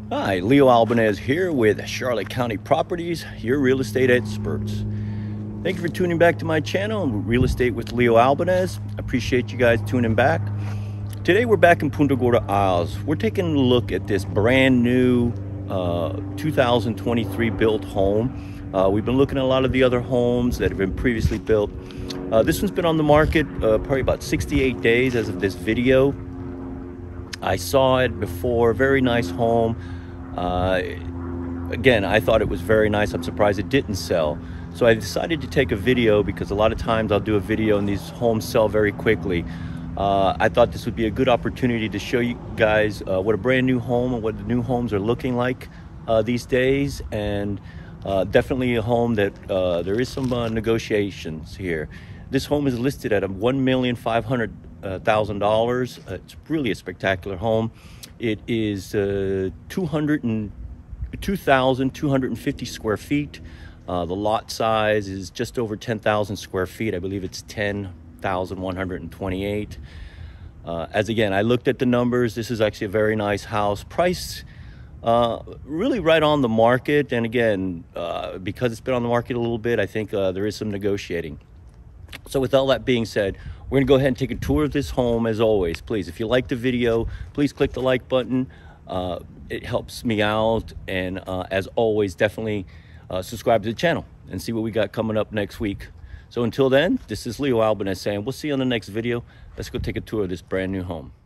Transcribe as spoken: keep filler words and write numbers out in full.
Hi, Leo Albanes here with Charlotte County Properties, your real estate experts. Thank you for tuning back to my channel, Real Estate with Leo Albanes. I appreciate you guys tuning back. Today we're back in Punta Gorda Isles. We're taking a look at this brand new uh, two thousand twenty-three built home. Uh, we've been looking at a lot of the other homes that have been previously built. Uh, this one's been on the market uh, probably about sixty-eight days as of this video. I saw it before, very nice home. Uh, again, I thought it was very nice. I'm surprised it didn't sell. So I decided to take a video because a lot of times I'll do a video and these homes sell very quickly. Uh, I thought this would be a good opportunity to show you guys uh, what a brand new home and what the new homes are looking like uh, these days. And uh, definitely a home that uh, there is some uh, negotiations here. This home is listed at one million five hundred thousand dollars. Uh, it's really a spectacular home. It is uh, two thousand two hundred fifty square feet. Uh, the lot size is just over ten thousand square feet. I believe it's ten thousand one hundred twenty-eight. Uh, as again, I looked at the numbers. This is actually a very nice house. Price uh, really right on the market. And again, uh, because it's been on the market a little bit, I think uh, there is some negotiating. So with all that being said, we're going to go ahead and take a tour of this home. As always, please, if you like the video, please click the like button. Uh, it helps me out. And uh, as always, definitely uh, subscribe to the channel and see what we got coming up next week. So until then, this is Leo Albanes saying we'll see you on the next video. Let's go take a tour of this brand new home.